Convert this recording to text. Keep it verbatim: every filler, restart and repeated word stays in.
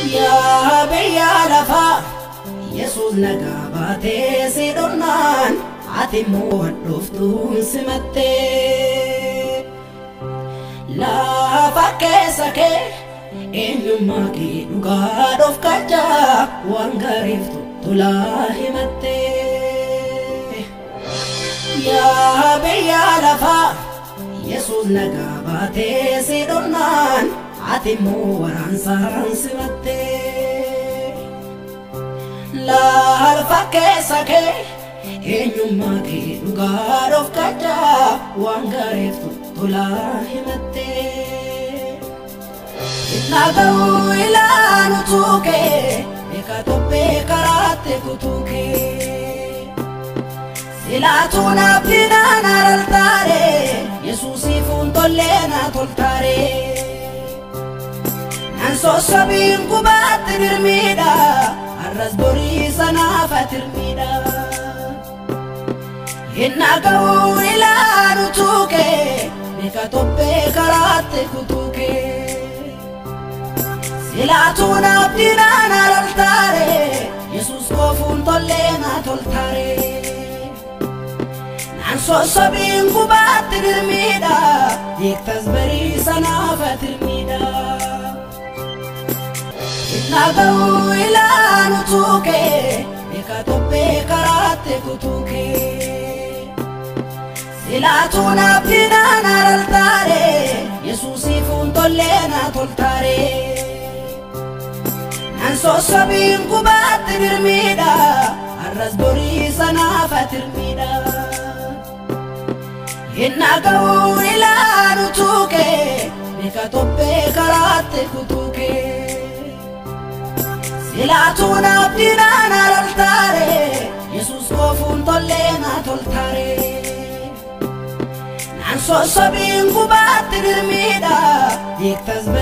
Ya biyya lafa Yesus nagabate sidonnan ati mo dhuftuun simatte lafa keessa kee eenyummaa kee dhugaa dhofkacha waan gaariif tolaa himatte ya biyya lafa Yesus nagabate sidonnan ati mo waransaan simatte lafa keessa kee eenyummaa kee dhugaa dhofkacha waan gaariif tolaa himatte naga'uu ilaanu tuukee beeka tophee karaatti kutuukee silaatuun abdiidhaan araltaaree Yesuusiifuun tollee na toltaaree nan sossobiin kubaatti dirmiidha arras borii sanaaf atirmiidha naga'uu ilaanu tuukee beeka tophee karaatti kutuukee silaatuun abdiidhaan araltaaree Yesuus koofuun tollee na toltaaree nan sossobiin kubaatti dirmiidha beektas barii sanaaf atirmiidha naga'uu ilaanu tuukee beeka tophee karaatti kutuukee silaatuun abdiidhaan araltaaree Yesuusiifuun tollee na toltaaree nan sossobiin kubaatti dirmiidha arras borii sanaaf atirmiidha naga'uu ilaanu tuukee beeka tophee karaatti kutuukee silaatuun abdiidhaan araltaaree Yesuus koofuun tollee na toltaaree nan sossobiin kubaatti dirmiidha beektas